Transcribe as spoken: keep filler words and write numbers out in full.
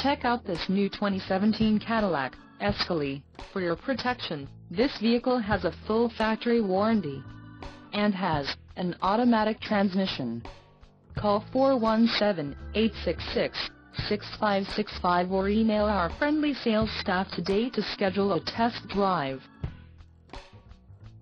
Check out this new twenty seventeen Cadillac Escalade. For your protection, this vehicle has a full factory warranty and has an automatic transmission. Call four one seven, eight six six, six five six five or email our friendly sales staff today to schedule a test drive.